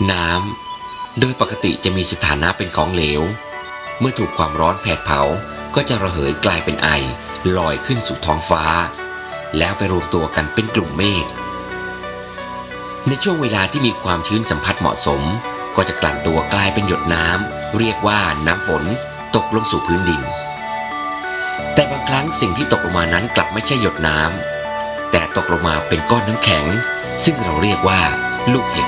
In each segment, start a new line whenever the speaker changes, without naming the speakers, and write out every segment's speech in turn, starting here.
น้ำโดยปกติจะมีสถานะเป็นของเหลวเมื่อถูกความร้อนแผดเผาก็จะระเหยกลายเป็นไอลอยขึ้นสู่ท้องฟ้าแล้วไปรวมตัวกันเป็นกลุ่มเมฆในช่วงเวลาที่มีความชื้นสัมผัสเหมาะสมก็จะกลั่นตัวกลายเป็นหยดน้ำเรียกว่าน้ำฝนตกลงสู่พื้นดินแต่บางครั้งสิ่งที่ตกลงมานั้นกลับไม่ใช่หยดน้ำแต่ตกลงมาเป็นก้อนน้ำแข็งซึ่งเราเรียกว่าลูกเห็บ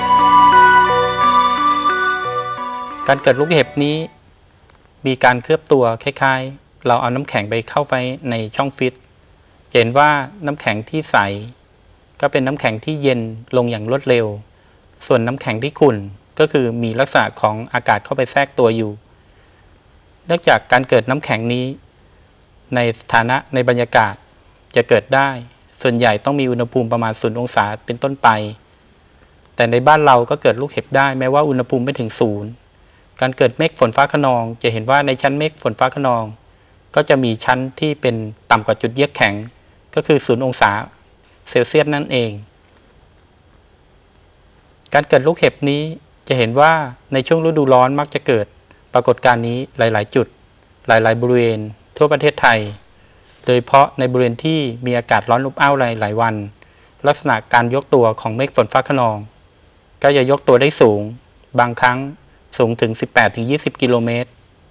การเกิดลูกเห็บนี้มีการเคลือบตัวคล้ายๆเราเอาน้ำแข็งไปเข้าไปในช่องฟิตเห็นว่าน้ำแข็งที่ใสก็เป็นน้ำแข็งที่เย็นลงอย่างรวดเร็วส่วนน้ำแข็งที่ขุ่นก็คือมีลักษณะของอากาศเข้าไปแทรกตัวอยู่เนื่องจากการเกิดน้ำแข็งนี้ในสถานะในบรรยากาศจะเกิดได้ส่วนใหญ่ต้องมีอุณหภูมิประมาณ0 องศาเป็นต้นไปแต่ในบ้านเราก็เกิดลูกเห็บได้แม้ว่าอุณหภูมิไม่ถึง0การเกิดเมฆฝนฟ้าคะนองจะเห็นว่าในชั้นเมฆฝนฟ้าคะนองก็จะมีชั้นที่เป็นต่ำกว่าจุดเยือกแข็งก็คือ0 องศาเซลเซียสนั่นเองการเกิดลูกเห็บนี้จะเห็นว่าในช่วงฤดูร้อนมักจะเกิดปรากฏการณ์นี้หลายๆจุดหลายๆบริเวณทั่วประเทศไทยโดยเฉพาะในบริเวณที่มีอากาศร้อนอบอ้าวหลายวันลักษณะการยกตัวของเมฆฝนฟ้าคะนองก็จะยกตัวได้สูงบางครั้งสูงถึง 18-20 กิโลเมตร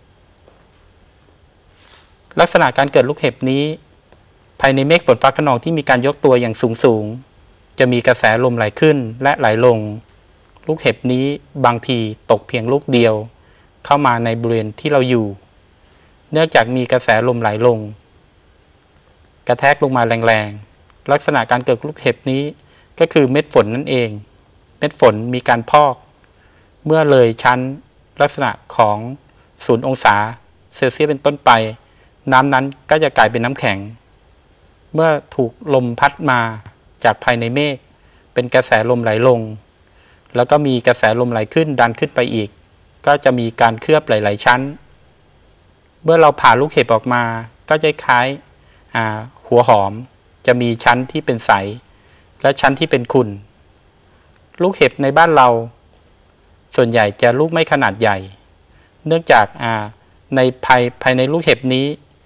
ลักษณะการเกิดลูกเห็บนี้ภายในเมฆฝนฟ้าคะนองที่มีการยกตัวอย่างสูงจะมีกระแสลมไหลขึ้นและไหลลงลูกเห็บนี้บางทีตกเพียงลูกเดียวเข้ามาในบริเวณที่เราอยู่เนื่องจากมีกระแสลมไหลลงกระแทกลงมาแรงๆลักษณะการเกิดลูกเห็บนี้ก็คือเม็ดฝนนั่นเองเม็ดฝนมีการพอกเมื่อเลยชั้นลักษณะของ0 องศาเซลเซียสเป็นต้นไปน้ำนั้นก็จะกลายเป็นน้ำแข็งเมื่อถูกลมพัดมาจากภายในเมฆเป็นกระแสลมไหลลงแล้วก็มีกระแสลมไหลขึ้นดันขึ้นไปอีกก็จะมีการเคลือบหลายๆชั้นเมื่อเราผ่าลูกเห็บออกมาก็จะคล้ายหัวหอมจะมีชั้นที่เป็นใสและชั้นที่เป็นขุ่นลูกเห็บในบ้านเราส่วนใหญ่จะลูกไม่ขนาดใหญ่เนื่องจากในภายในลูกเห็บนี้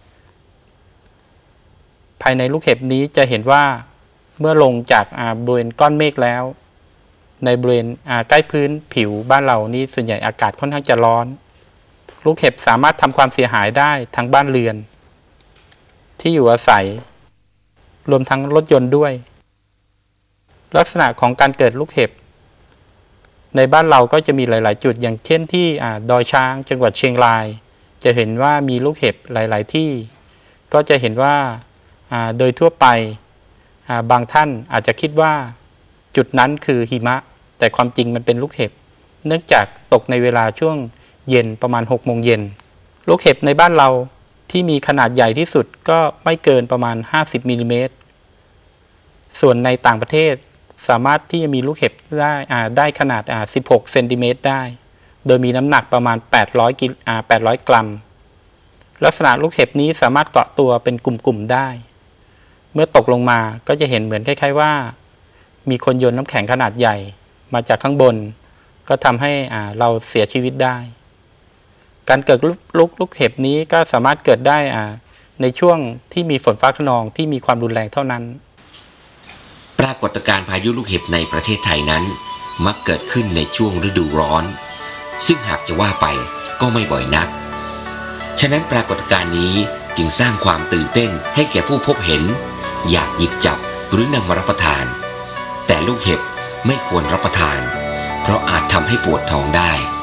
จะเห็นว่าเมื่อลงจากบริเวณก้อนเมฆแล้วในบริเวณใกล้พื้นผิวบ้านเรานี้ส่วนใหญ่อากาศค่อนข้างจะร้อนลูกเห็บสามารถทำความเสียหายได้ทั้งบ้านเรือนที่อยู่อาศัยรวมทั้งรถยนต์ด้วยลักษณะของการเกิดลูกเห็บในบ้านเราก็จะมีหลายๆจุดอย่างเช่นที่ดอยช้างจังหวัดเชียงรายจะเห็นว่ามีลูกเห็บหลายๆที่ก็จะเห็นว่าโดยทั่วไปบางท่านอาจจะคิดว่าจุดนั้นคือหิมะแต่ความจริงมันเป็นลูกเห็บเนื่องจากตกในเวลาช่วงเย็นประมาณ6 โมงเย็นลูกเห็บในบ้านเราที่มีขนาดใหญ่ที่สุดก็ไม่เกินประมาณ50 มิลลิเมตรส่วนในต่างประเทศสามารถที่จะมีลูกเห็บได้ขนาด16 เซนติเมตรได้โดยมีน้ำหนักประมาณ800 กรัมลักษณะลูกเห็บนี้สามารถเกาะตัวเป็นกลุ่มๆได้เมื่อตกลงมาก็จะเห็นเหมือนคล้ายๆว่ามีคนโยนน้ำแข็งขนาดใหญ่มาจากข้างบนก็ทำให้เราเสียชีวิตได้การเกิดลูกเห็บนี้ก็สามารถเกิดได้ในช่วงที่มีฝนฟ้าคะนองที่มีความรุนแรงเท่านั้น
ปรากฏการณ์พายุลูกเห็บในประเทศไทยนั้นมักเกิดขึ้นในช่วงฤดูร้อนซึ่งหากจะว่าไปก็ไม่บ่อยนักฉะนั้นปรากฏการณ์นี้จึงสร้างความตื่นเต้นให้แก่ผู้พบเห็นอยากหยิบจับหรือนำมารับประทานแต่ลูกเห็บไม่ควรรับประทานเพราะอาจทำให้ปวดท้องได้